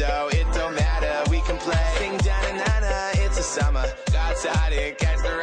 so it don't matter. We can play. Sing da na na na, it's a summer. Go outside and catch the